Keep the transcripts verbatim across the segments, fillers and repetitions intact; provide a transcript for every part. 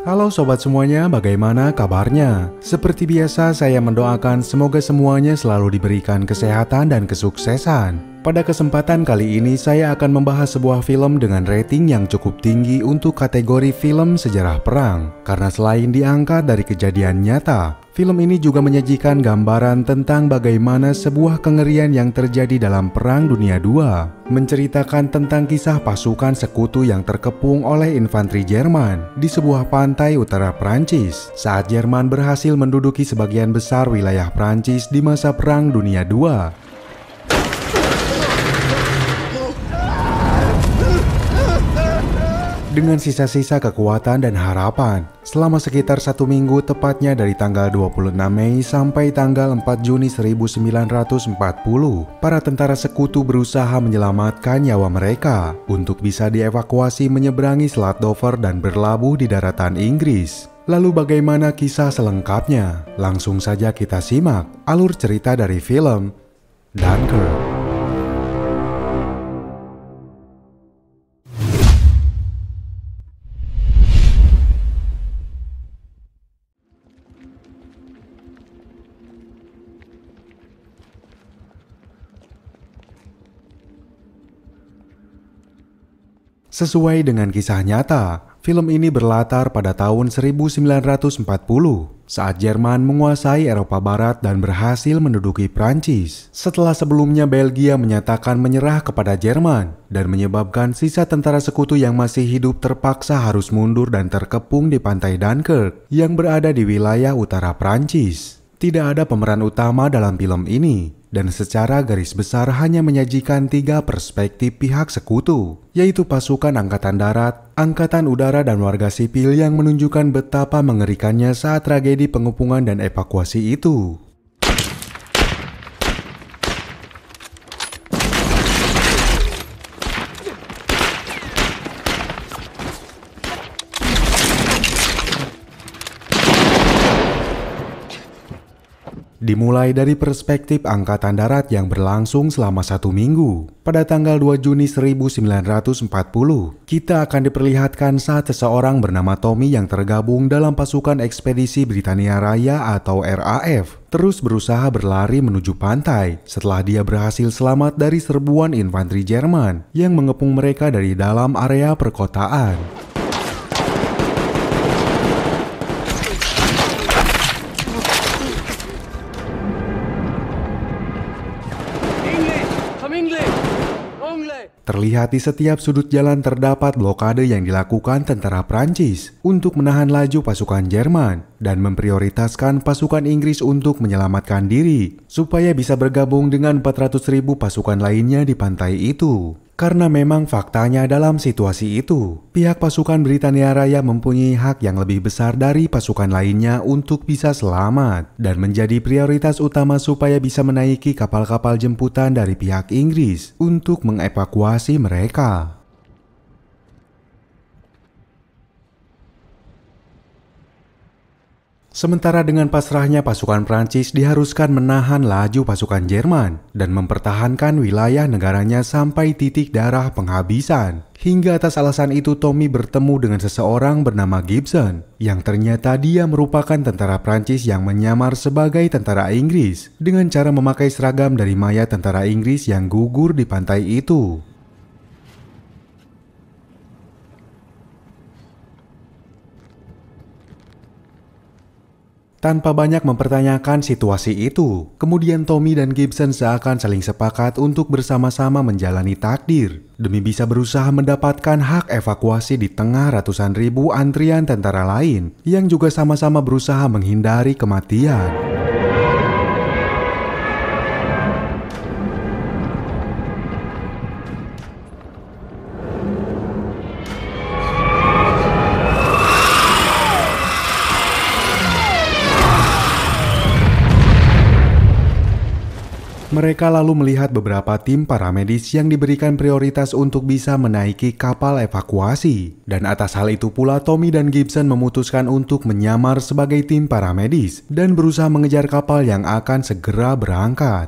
Halo sobat semuanya, bagaimana kabarnya? Seperti biasa saya mendoakan semoga semuanya selalu diberikan kesehatan dan kesuksesan. Pada kesempatan kali ini saya akan membahas sebuah film dengan rating yang cukup tinggi untuk kategori film sejarah perang. Karena selain diangkat dari kejadian nyata, film ini juga menyajikan gambaran tentang bagaimana sebuah kengerian yang terjadi dalam Perang Dunia kedua, menceritakan tentang kisah pasukan sekutu yang terkepung oleh infanteri Jerman di sebuah pantai utara Prancis saat Jerman berhasil menduduki sebagian besar wilayah Prancis di masa Perang Dunia kedua. Dengan sisa-sisa kekuatan dan harapan, selama sekitar satu minggu tepatnya dari tanggal dua puluh enam Mei sampai tanggal empat Juni seribu sembilan ratus empat puluh, para tentara sekutu berusaha menyelamatkan nyawa mereka untuk bisa dievakuasi menyeberangi Selat Dover dan berlabuh di daratan Inggris. Lalu bagaimana kisah selengkapnya? Langsung saja kita simak alur cerita dari film Dunkirk. Sesuai dengan kisah nyata, film ini berlatar pada tahun seribu sembilan ratus empat puluh saat Jerman menguasai Eropa Barat dan berhasil menduduki Prancis setelah sebelumnya Belgia menyatakan menyerah kepada Jerman dan menyebabkan sisa tentara sekutu yang masih hidup terpaksa harus mundur dan terkepung di pantai Dunkirk yang berada di wilayah utara Prancis. Tidak ada pemeran utama dalam film ini, dan secara garis besar hanya menyajikan tiga perspektif pihak sekutu, yaitu pasukan angkatan darat, angkatan udara, dan warga sipil yang menunjukkan betapa mengerikannya saat tragedi pengepungan dan evakuasi itu. Dimulai dari perspektif Angkatan Darat yang berlangsung selama satu minggu. Pada tanggal dua Juni seribu sembilan ratus empat puluh, kita akan diperlihatkan saat seseorang bernama Tommy yang tergabung dalam pasukan ekspedisi Britania Raya atau R A F terus berusaha berlari menuju pantai setelah dia berhasil selamat dari serbuan infanteri Jerman yang mengepung mereka dari dalam area perkotaan. Terlihat di setiap sudut jalan terdapat blokade yang dilakukan tentara Prancis untuk menahan laju pasukan Jerman dan memprioritaskan pasukan Inggris untuk menyelamatkan diri supaya bisa bergabung dengan empat ratus ribu pasukan lainnya di pantai itu. Karena memang faktanya dalam situasi itu, pihak pasukan Britania Raya mempunyai hak yang lebih besar dari pasukan lainnya untuk bisa selamat dan menjadi prioritas utama supaya bisa menaiki kapal-kapal jemputan dari pihak Inggris untuk mengevakuasi mereka. Sementara dengan pasrahnya pasukan Prancis diharuskan menahan laju pasukan Jerman dan mempertahankan wilayah negaranya sampai titik darah penghabisan. Hingga atas alasan itu Tommy bertemu dengan seseorang bernama Gibson yang ternyata dia merupakan tentara Prancis yang menyamar sebagai tentara Inggris dengan cara memakai seragam dari mayat tentara Inggris yang gugur di pantai itu. Tanpa banyak mempertanyakan situasi itu, kemudian Tommy dan Gibson seakan saling sepakat untuk bersama-sama menjalani takdir demi bisa berusaha mendapatkan hak evakuasi di tengah ratusan ribu antrian tentara lain yang juga sama-sama berusaha menghindari kematian. Mereka lalu melihat beberapa tim paramedis yang diberikan prioritas untuk bisa menaiki kapal evakuasi. Dan atas hal itu pula Tommy dan Gibson memutuskan untuk menyamar sebagai tim paramedis dan berusaha mengejar kapal yang akan segera berangkat.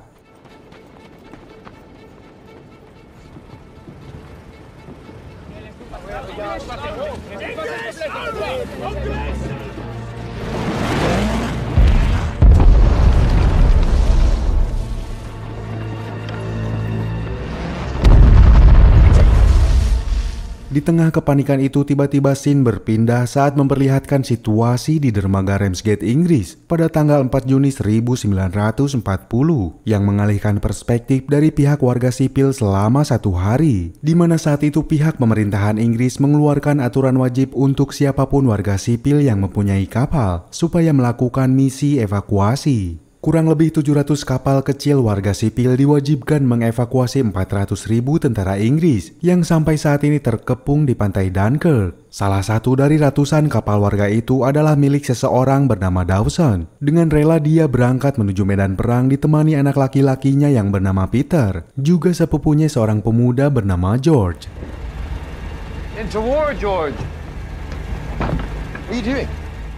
Di tengah kepanikan itu, tiba-tiba scene berpindah saat memperlihatkan situasi di dermaga Ramsgate, Inggris pada tanggal empat Juni seribu sembilan ratus empat puluh yang mengalihkan perspektif dari pihak warga sipil selama satu hari, di mana saat itu pihak pemerintahan Inggris mengeluarkan aturan wajib untuk siapapun warga sipil yang mempunyai kapal supaya melakukan misi evakuasi. Kurang lebih tujuh ratus kapal kecil warga sipil diwajibkan mengevakuasi empat ratus ribu tentara Inggris yang sampai saat ini terkepung di pantai Dunkirk. Salah satu dari ratusan kapal warga itu adalah milik seseorang bernama Dawson. Dengan rela dia berangkat menuju medan perang ditemani anak laki-lakinya yang bernama Peter, juga sepupunya seorang pemuda bernama George. Into war, George. What are you doing?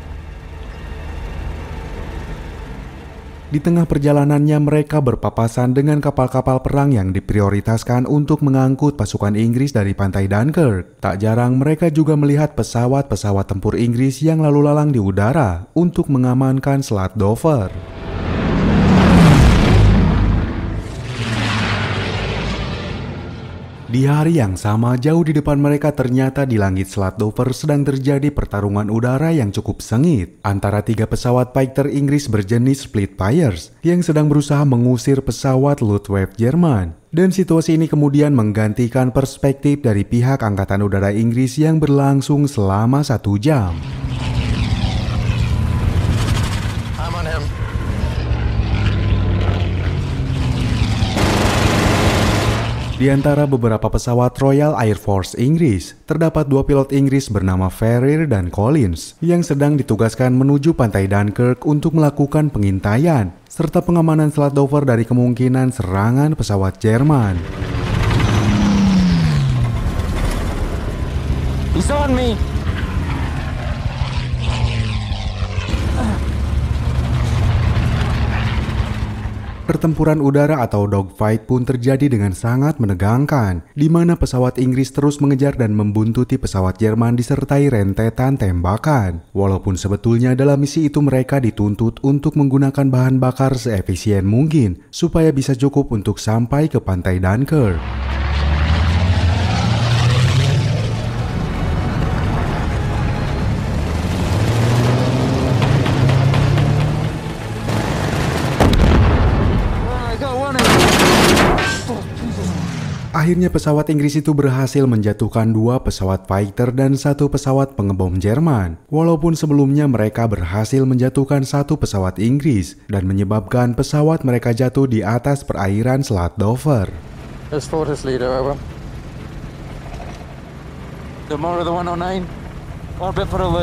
Di tengah perjalanannya mereka berpapasan dengan kapal-kapal perang yang diprioritaskan untuk mengangkut pasukan Inggris dari pantai Dunkirk. Tak jarang mereka juga melihat pesawat-pesawat tempur Inggris yang lalu lalang di udara untuk mengamankan Selat Dover. Di hari yang sama, jauh di depan mereka ternyata di langit Selat Dover sedang terjadi pertarungan udara yang cukup sengit antara tiga pesawat fighter Inggris berjenis Spitfires yang sedang berusaha mengusir pesawat Luftwaffe Jerman. Dan situasi ini kemudian menggantikan perspektif dari pihak Angkatan Udara Inggris yang berlangsung selama satu jam. Di antara beberapa pesawat Royal Air Force Inggris, terdapat dua pilot Inggris bernama Ferrier dan Collins yang sedang ditugaskan menuju pantai Dunkirk untuk melakukan pengintaian serta pengamanan Selat Dover dari kemungkinan serangan pesawat Jerman. He's on me. Pertempuran udara atau dogfight pun terjadi dengan sangat menegangkan, di mana pesawat Inggris terus mengejar dan membuntuti pesawat Jerman disertai rentetan tembakan. Walaupun sebetulnya dalam misi itu mereka dituntut untuk menggunakan bahan bakar seefisien mungkin supaya bisa cukup untuk sampai ke pantai Dunkirk. Akhirnya pesawat Inggris itu berhasil menjatuhkan dua pesawat fighter dan satu pesawat pengebom Jerman. Walaupun sebelumnya mereka berhasil menjatuhkan satu pesawat Inggris dan menyebabkan pesawat mereka jatuh di atas perairan Selat Dover. There's Fortis leader, over. Tomorrow the one oh nine. Orbit for a look.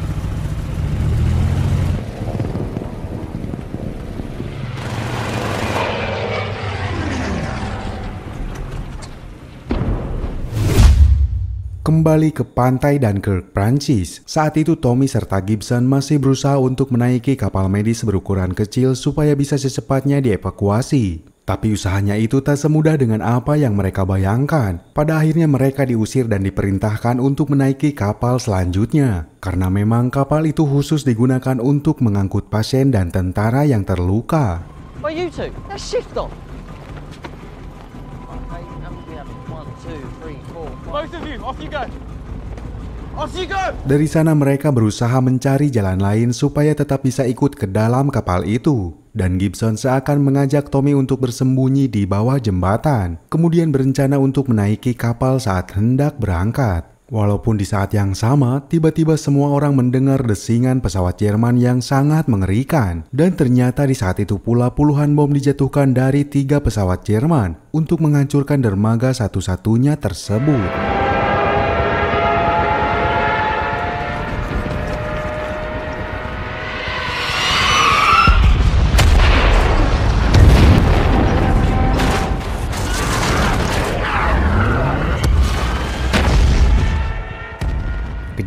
Kembali ke pantai Dunkirk, Prancis. Saat itu Tommy serta Gibson masih berusaha untuk menaiki kapal medis berukuran kecil supaya bisa secepatnya dievakuasi. Tapi usahanya itu tak semudah dengan apa yang mereka bayangkan. Pada akhirnya mereka diusir dan diperintahkan untuk menaiki kapal selanjutnya. Karena memang kapal itu khusus digunakan untuk mengangkut pasien dan tentara yang terluka. Well, you two, let's shift off. Okay, how many we have? One, two, three, four, five. Both of you, off you go. Off you go. Dari sana mereka berusaha mencari jalan lain supaya tetap bisa ikut ke dalam kapal itu. Dan Gibson seakan mengajak Tommy untuk bersembunyi di bawah jembatan, kemudian berencana untuk menaiki kapal saat hendak berangkat. Walaupun di saat yang sama, tiba-tiba semua orang mendengar desingan pesawat Jerman yang sangat mengerikan. Dan ternyata di saat itu pula puluhan bom dijatuhkan dari tiga pesawat Jerman untuk menghancurkan dermaga satu-satunya tersebut.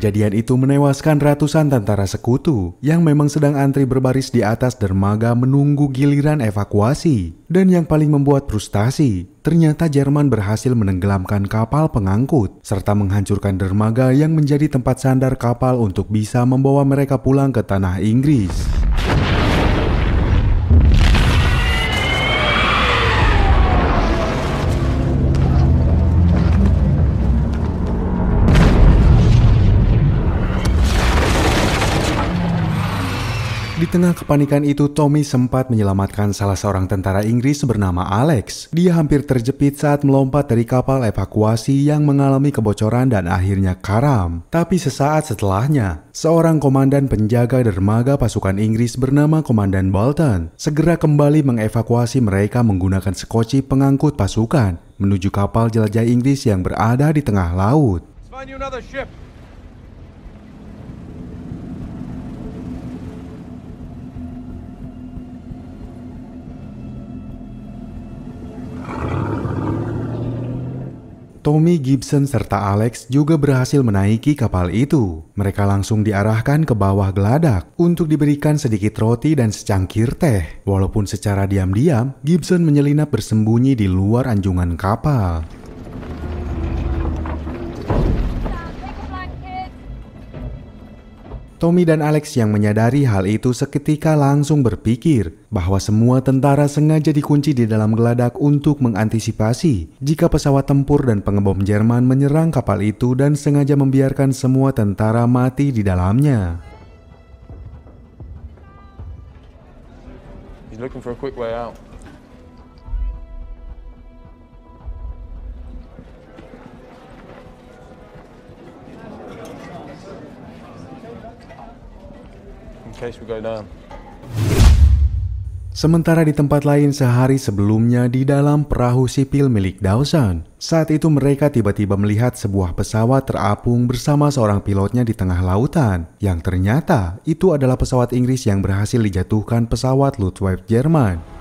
Kejadian itu menewaskan ratusan tentara sekutu yang memang sedang antri berbaris di atas dermaga menunggu giliran evakuasi. Dan yang paling membuat frustasi, ternyata Jerman berhasil menenggelamkan kapal pengangkut serta menghancurkan dermaga yang menjadi tempat sandar kapal untuk bisa membawa mereka pulang ke tanah Inggris. Di tengah kepanikan itu, Tommy sempat menyelamatkan salah seorang tentara Inggris bernama Alex. Dia hampir terjepit saat melompat dari kapal evakuasi yang mengalami kebocoran dan akhirnya karam. Tapi sesaat setelahnya, seorang komandan penjaga dermaga pasukan Inggris bernama Komandan Bolton segera kembali mengevakuasi mereka menggunakan sekoci pengangkut pasukan menuju kapal jelajah Inggris yang berada di tengah laut. Tommy, Gibson, serta Alex juga berhasil menaiki kapal itu. Mereka langsung diarahkan ke bawah geladak untuk diberikan sedikit roti dan secangkir teh. Walaupun secara diam-diam, Gibson menyelinap bersembunyi di luar anjungan kapal. Tommy dan Alex yang menyadari hal itu seketika langsung berpikir bahwa semua tentara sengaja dikunci di dalam geladak untuk mengantisipasi jika pesawat tempur dan pengebom Jerman menyerang kapal itu dan sengaja membiarkan semua tentara mati di dalamnya. He's looking for a quick way out. Sementara di tempat lain sehari sebelumnya di dalam perahu sipil milik Dawson, saat itu mereka tiba-tiba melihat sebuah pesawat terapung bersama seorang pilotnya di tengah lautan, yang ternyata itu adalah pesawat Inggris yang berhasil dijatuhkan pesawat Luftwaffe Jerman.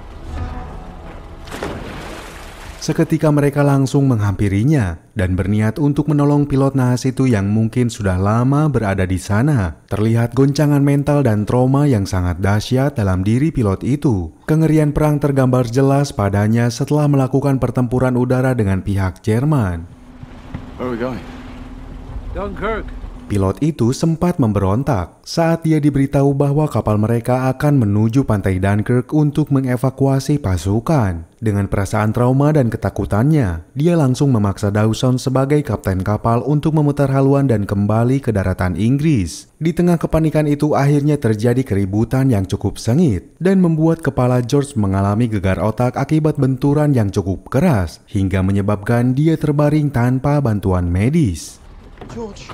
Seketika mereka langsung menghampirinya dan berniat untuk menolong pilot nahas itu yang mungkin sudah lama berada di sana. Terlihat goncangan mental dan trauma yang sangat dahsyat dalam diri pilot itu. Kengerian perang tergambar jelas padanya setelah melakukan pertempuran udara dengan pihak Jerman. Where are we going? Dunkirk. Pilot itu sempat memberontak saat dia diberitahu bahwa kapal mereka akan menuju pantai Dunkirk untuk mengevakuasi pasukan. Dengan perasaan trauma dan ketakutannya, dia langsung memaksa Dawson sebagai kapten kapal untuk memutar haluan dan kembali ke daratan Inggris. Di tengah kepanikan itu akhirnya terjadi keributan yang cukup sengit dan membuat kepala George mengalami gegar otak akibat benturan yang cukup keras hingga menyebabkan dia terbaring tanpa bantuan medis. George.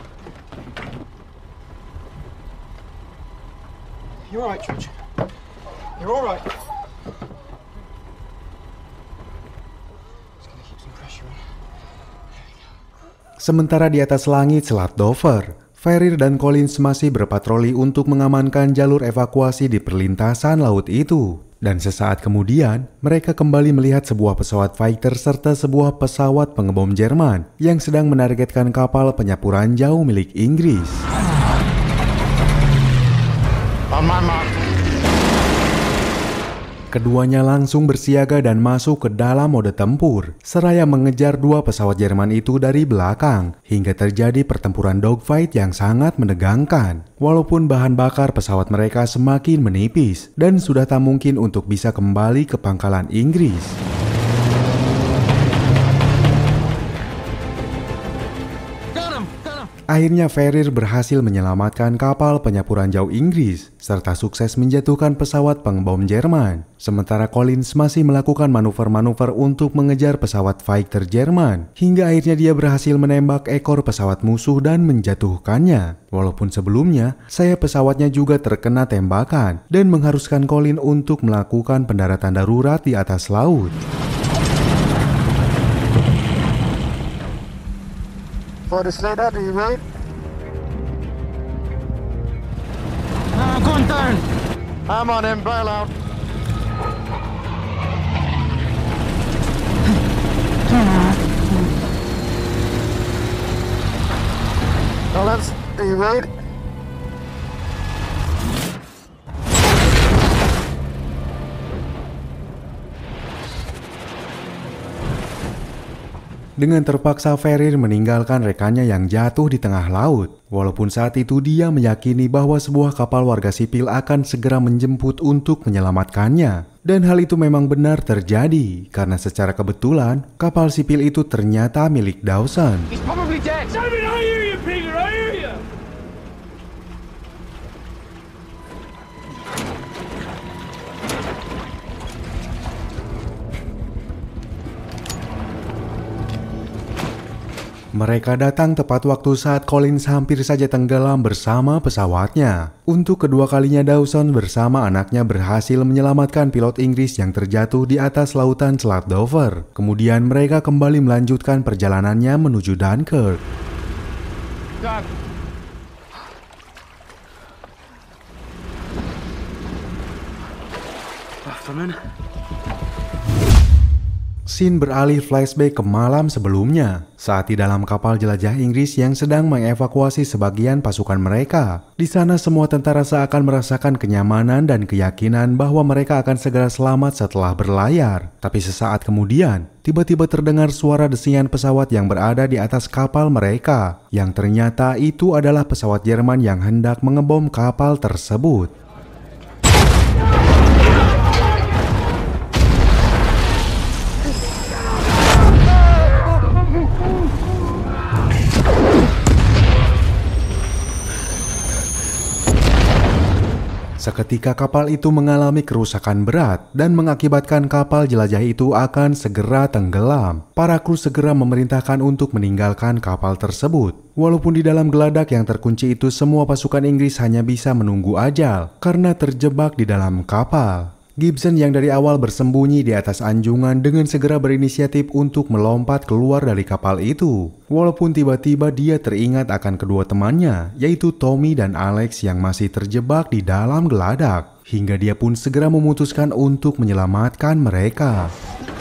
You're all right, George. You're all right. Just gonna keep some pressure on. Sementara di atas langit Selat Dover, Ferrier dan Collins masih berpatroli untuk mengamankan jalur evakuasi di perlintasan laut itu. Dan sesaat kemudian, mereka kembali melihat sebuah pesawat fighter serta sebuah pesawat pengebom Jerman yang sedang menargetkan kapal penyapuran jauh milik Inggris. On my mark. Keduanya langsung bersiaga dan masuk ke dalam mode tempur, seraya mengejar dua pesawat Jerman itu dari belakang, hingga terjadi pertempuran dogfight yang sangat menegangkan. Walaupun bahan bakar pesawat mereka semakin menipis, dan sudah tak mungkin untuk bisa kembali ke pangkalan Inggris. Akhirnya Ferrier berhasil menyelamatkan kapal penyapuran jauh Inggris serta sukses menjatuhkan pesawat pengebom Jerman. Sementara Collins masih melakukan manuver-manuver untuk mengejar pesawat fighter Jerman hingga akhirnya dia berhasil menembak ekor pesawat musuh dan menjatuhkannya. Walaupun sebelumnya sayap pesawatnya juga terkena tembakan dan mengharuskan Collins untuk melakukan pendaratan darurat di atas laut. For the sled out, are you ready? Ah, go on, turn. I'm on him, bail out. Collins, Are you ready? Dengan terpaksa Ferrir meninggalkan rekannya yang jatuh di tengah laut. Walaupun saat itu dia meyakini bahwa sebuah kapal warga sipil akan segera menjemput untuk menyelamatkannya. Dan hal itu memang benar terjadi, karena secara kebetulan kapal sipil itu ternyata milik Dawson. He's probably dead. David, I hear you, Peter, I hear you. Mereka datang tepat waktu saat Collins hampir saja tenggelam bersama pesawatnya. Untuk kedua kalinya Dawson bersama anaknya berhasil menyelamatkan pilot Inggris yang terjatuh di atas lautan Selat Dover. Kemudian mereka kembali melanjutkan perjalanannya menuju Dunkirk. Dad. Afternoon. Scene beralih flashback ke malam sebelumnya, saat di dalam kapal jelajah Inggris yang sedang mengevakuasi sebagian pasukan mereka. Di sana semua tentara seakan merasakan kenyamanan dan keyakinan bahwa mereka akan segera selamat setelah berlayar. Tapi sesaat kemudian, tiba-tiba terdengar suara desingan pesawat yang berada di atas kapal mereka, yang ternyata itu adalah pesawat Jerman yang hendak mengebom kapal tersebut. Seketika kapal itu mengalami kerusakan berat dan mengakibatkan kapal jelajah itu akan segera tenggelam. Para kru segera memerintahkan untuk meninggalkan kapal tersebut. Walaupun di dalam geladak yang terkunci itu semua pasukan Inggris hanya bisa menunggu ajal karena terjebak di dalam kapal. Gibson yang dari awal bersembunyi di atas anjungan dengan segera berinisiatif untuk melompat keluar dari kapal itu. Walaupun tiba-tiba dia teringat akan kedua temannya, yaitu Tommy dan Alex yang masih terjebak di dalam geladak. Hingga dia pun segera memutuskan untuk menyelamatkan mereka.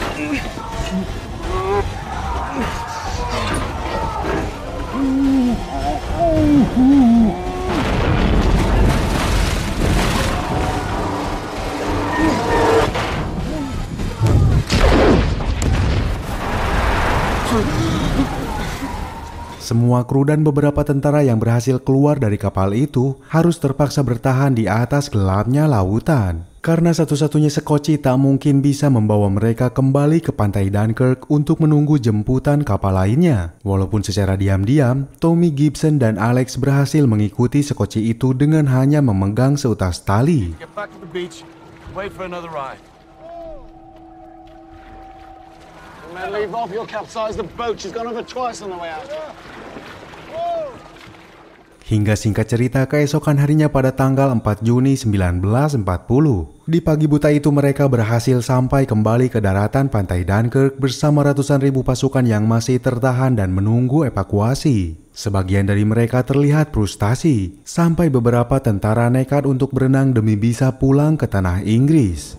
Semua kru dan beberapa tentara yang berhasil keluar dari kapal itu harus terpaksa bertahan di atas gelapnya lautan. Karena satu-satunya sekoci tak mungkin bisa membawa mereka kembali ke pantai Dunkirk untuk menunggu jemputan kapal lainnya. Walaupun secara diam-diam, Tommy, Gibson, dan Alex berhasil mengikuti sekoci itu dengan hanya memegang seutas tali. Get back to the beach. Wait for another ride. Man, leave off. You'll capsize the boat. She's gone over twice on the way out. Hingga singkat cerita keesokan harinya pada tanggal empat Juni seribu sembilan ratus empat puluh. Di pagi buta itu mereka berhasil sampai kembali ke daratan pantai Dunkirk bersama ratusan ribu pasukan yang masih tertahan dan menunggu evakuasi. Sebagian dari mereka terlihat frustasi, sampai beberapa tentara nekat untuk berenang demi bisa pulang ke tanah Inggris.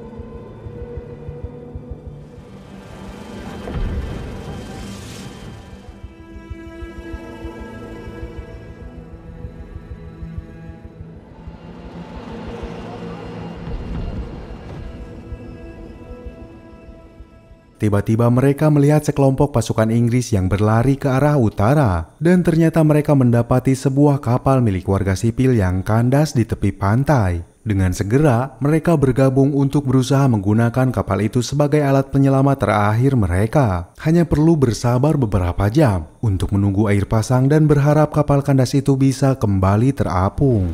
Tiba-tiba mereka melihat sekelompok pasukan Inggris yang berlari ke arah utara, dan ternyata mereka mendapati sebuah kapal milik warga sipil yang kandas di tepi pantai. Dengan segera, mereka bergabung untuk berusaha menggunakan kapal itu sebagai alat penyelamat terakhir mereka. Hanya perlu bersabar beberapa jam untuk menunggu air pasang dan berharap kapal kandas itu bisa kembali terapung.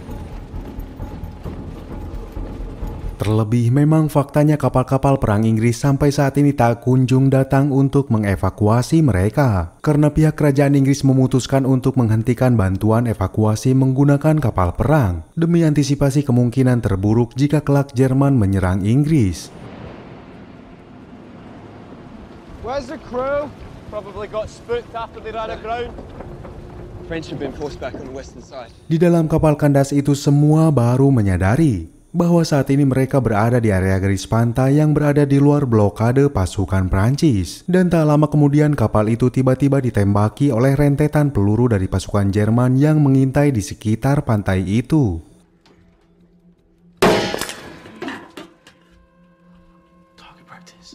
Terlebih memang faktanya kapal-kapal perang Inggris sampai saat ini tak kunjung datang untuk mengevakuasi mereka. Karena pihak kerajaan Inggris memutuskan untuk menghentikan bantuan evakuasi menggunakan kapal perang demi antisipasi kemungkinan terburuk jika kelak Jerman menyerang Inggris. Where's the crew? Probably got spooked after they ran aground. French have been forced back on the western side. Di dalam kapal kandas itu semua baru menyadari bahwa saat ini mereka berada di area garis pantai yang berada di luar blokade pasukan Prancis. Dan tak lama kemudian kapal itu tiba-tiba ditembaki oleh rentetan peluru dari pasukan Jerman yang mengintai di sekitar pantai itu. Target practice.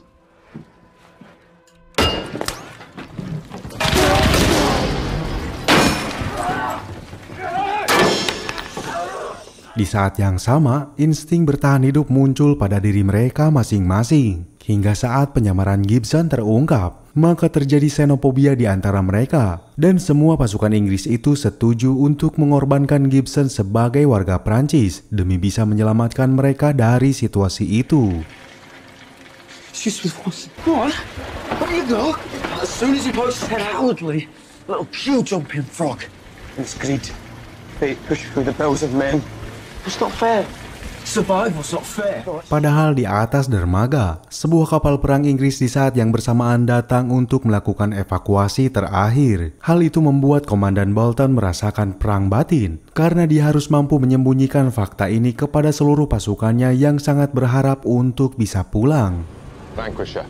Di saat yang sama, insting bertahan hidup muncul pada diri mereka masing-masing. Hingga saat penyamaran Gibson terungkap, maka terjadi xenofobia di antara mereka. Dan semua pasukan Inggris itu setuju untuk mengorbankan Gibson sebagai warga Prancis demi bisa menyelamatkan mereka dari situasi itu. Excuse me, boss. Go on. There you go. As soon as he pokes his head outwardly, little queue-jumping frog. It's greed. Fate push through the bells of men. It's not fair. Survival's not fair. Padahal di atas dermaga, sebuah kapal perang Inggris di saat yang bersamaan datang untuk melakukan evakuasi terakhir. Hal itu membuat Komandan Bolton merasakan perang batin, karena dia harus mampu menyembunyikan fakta ini kepada seluruh pasukannya yang sangat berharap untuk bisa pulang. Vanquisher.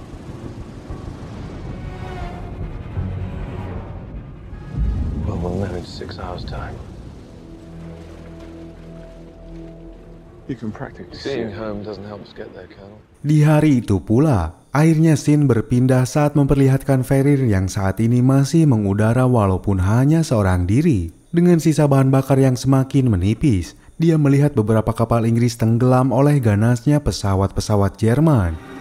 Well, we'll know in six hours' time. You can practice. Seeing home doesn't help us get there, Colonel. Di hari itu pula, akhirnya scene berpindah saat memperlihatkan Ferrier yang saat ini masih mengudara walaupun hanya seorang diri. Dengan sisa bahan bakar yang semakin menipis, dia melihat beberapa kapal Inggris tenggelam oleh ganasnya pesawat-pesawat Jerman.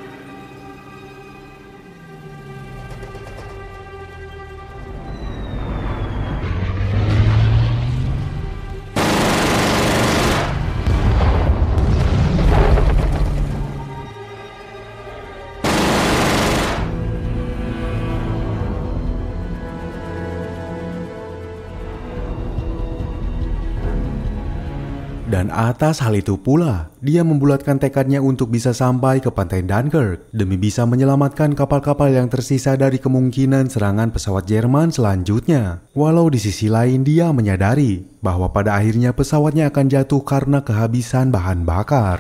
Dan atas hal itu pula, dia membulatkan tekadnya untuk bisa sampai ke pantai Dunkirk demi bisa menyelamatkan kapal-kapal yang tersisa dari kemungkinan serangan pesawat Jerman selanjutnya. Walau di sisi lain dia menyadari bahwa pada akhirnya pesawatnya akan jatuh karena kehabisan bahan bakar.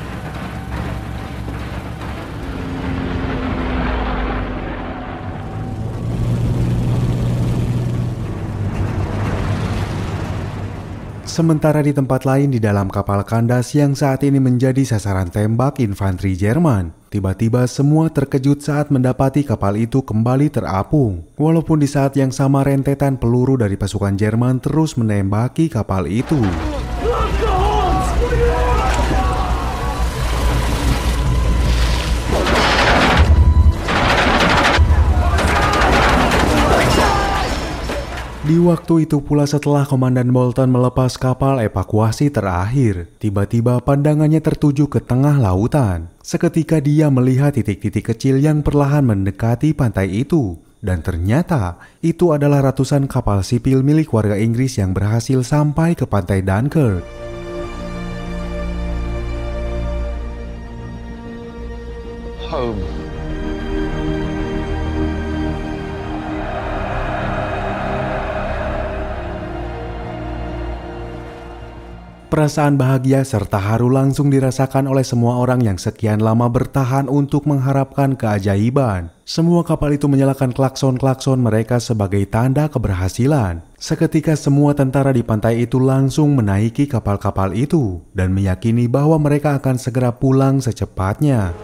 Sementara di tempat lain di dalam kapal kandas yang saat ini menjadi sasaran tembak infanteri Jerman, tiba-tiba semua terkejut saat mendapati kapal itu kembali terapung. Walaupun di saat yang sama rentetan peluru dari pasukan Jerman terus menembaki kapal itu. Di waktu itu pula setelah Komandan Bolton melepas kapal evakuasi terakhir, tiba-tiba pandangannya tertuju ke tengah lautan. Seketika dia melihat titik-titik kecil yang perlahan mendekati pantai itu. Dan ternyata itu adalah ratusan kapal sipil milik warga Inggris yang berhasil sampai ke pantai Dunkirk. Home. Perasaan bahagia serta haru langsung dirasakan oleh semua orang yang sekian lama bertahan untuk mengharapkan keajaiban. Semua kapal itu menyalakan klakson-klakson mereka sebagai tanda keberhasilan. Seketika semua tentara di pantai itu langsung menaiki kapal-kapal itu dan meyakini bahwa mereka akan segera pulang secepatnya.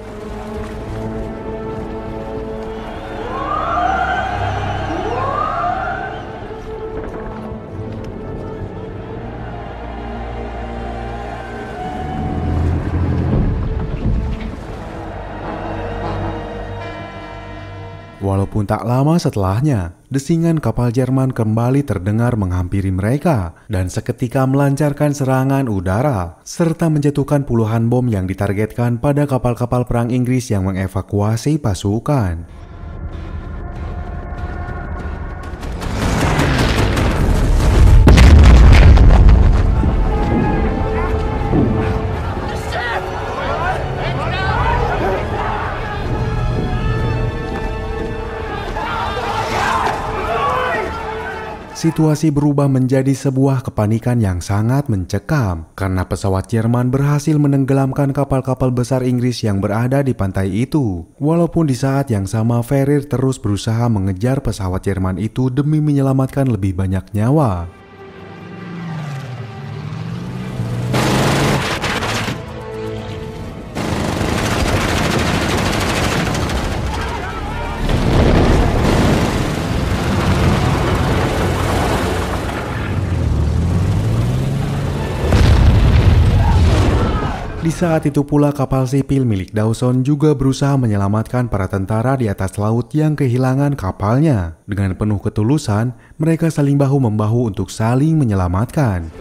Walaupun tak lama setelahnya, desingan kapal Jerman kembali terdengar menghampiri mereka dan seketika melancarkan serangan udara serta menjatuhkan puluhan bom yang ditargetkan pada kapal-kapal perang Inggris yang mengevakuasi pasukan. situasi berubah menjadi sebuah kepanikan yang sangat mencekam karena pesawat Jerman berhasil menenggelamkan kapal-kapal besar Inggris yang berada di pantai itu. Walaupun di saat yang sama Ferrier terus berusaha mengejar pesawat Jerman itu demi menyelamatkan lebih banyak nyawa. Di saat itu pula kapal sipil milik Dawson juga berusaha menyelamatkan para tentara di atas laut yang kehilangan kapalnya. Dengan penuh ketulusan, mereka saling bahu-membahu untuk saling menyelamatkan.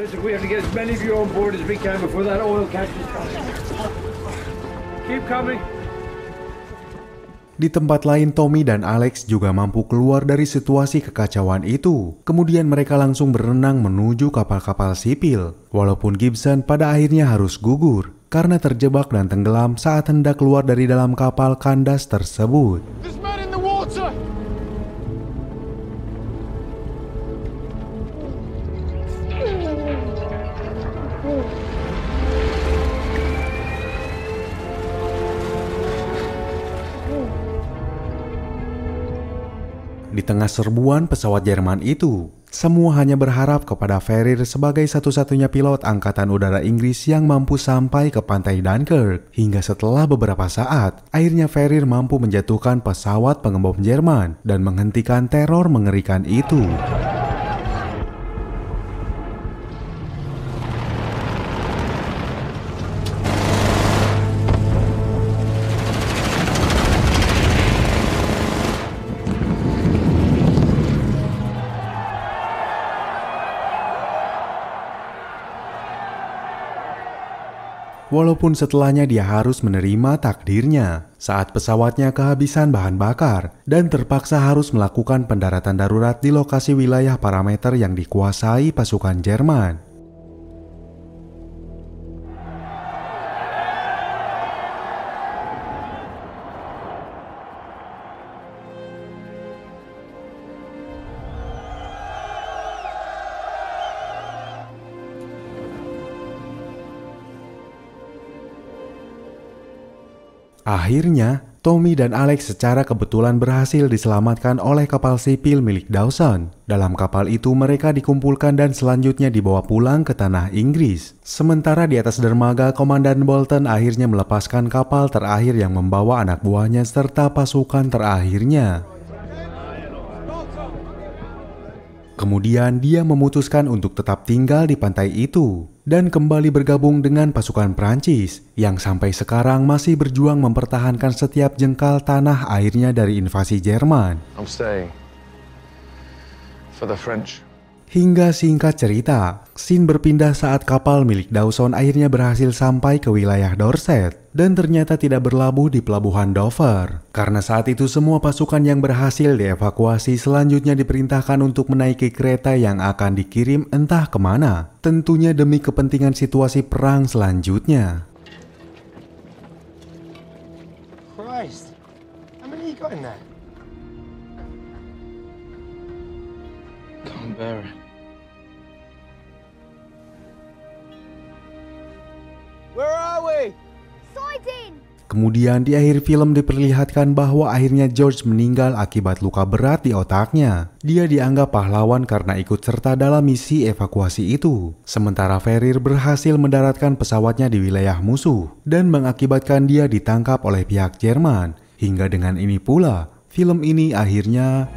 Di tempat lain, Tommy dan Alex juga mampu keluar dari situasi kekacauan itu. Kemudian mereka langsung berenang menuju kapal-kapal sipil. Walaupun Gibson pada akhirnya harus gugur karena terjebak dan tenggelam saat hendak keluar dari dalam kapal kandas tersebut. There's men in the water! Di tengah serbuan pesawat Jerman itu, semua hanya berharap kepada Ferrier sebagai satu-satunya pilot Angkatan Udara Inggris yang mampu sampai ke pantai Dunkirk. Hingga setelah beberapa saat, akhirnya Ferrier mampu menjatuhkan pesawat pengebom Jerman dan menghentikan teror mengerikan itu. Walaupun setelahnya dia harus menerima takdirnya saat pesawatnya kehabisan bahan bakar dan terpaksa harus melakukan pendaratan darurat di lokasi wilayah parameter yang dikuasai pasukan Jerman. Akhirnya, Tommy dan Alex secara kebetulan berhasil diselamatkan oleh kapal sipil milik Dawson. Dalam kapal itu mereka dikumpulkan dan selanjutnya dibawa pulang ke tanah Inggris. Sementara di atas dermaga, Komandan Bolton akhirnya melepaskan kapal terakhir yang membawa anak buahnya serta pasukan terakhirnya. Kemudian dia memutuskan untuk tetap tinggal di pantai itu dan kembali bergabung dengan pasukan Prancis yang sampai sekarang masih berjuang mempertahankan setiap jengkal tanah airnya dari invasi Jerman. I'm staying for the French. Hingga singkat cerita, scene berpindah saat kapal milik Dawson akhirnya berhasil sampai ke wilayah Dorset dan ternyata tidak berlabuh di pelabuhan Dover. Karena saat itu semua pasukan yang berhasil dievakuasi selanjutnya diperintahkan untuk menaiki kereta yang akan dikirim entah kemana, tentunya demi kepentingan situasi perang selanjutnya. Christ, how many you got in there? Can't bear it. Where are we? Siding! Kemudian di akhir film diperlihatkan bahwa akhirnya George meninggal akibat luka berat di otaknya. Dia dianggap pahlawan karena ikut serta dalam misi evakuasi itu. Sementara Ferrier berhasil mendaratkan pesawatnya di wilayah musuh dan mengakibatkan dia ditangkap oleh pihak Jerman. Hingga dengan ini pula, film ini akhirnya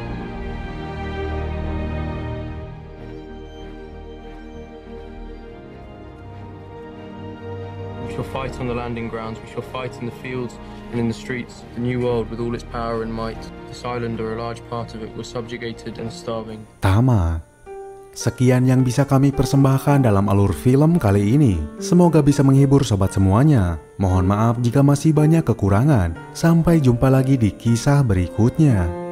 We shall fight on the landing grounds, we shall fight in the fields and in the streets. The new world with all its power and might. This island or a large part of it was subjugated and starving. tamat. Sekian yang bisa kami persembahkan dalam alur film kali ini. Semoga bisa menghibur sobat semuanya. Mohon maaf jika masih banyak kekurangan. Sampai jumpa lagi di kisah berikutnya.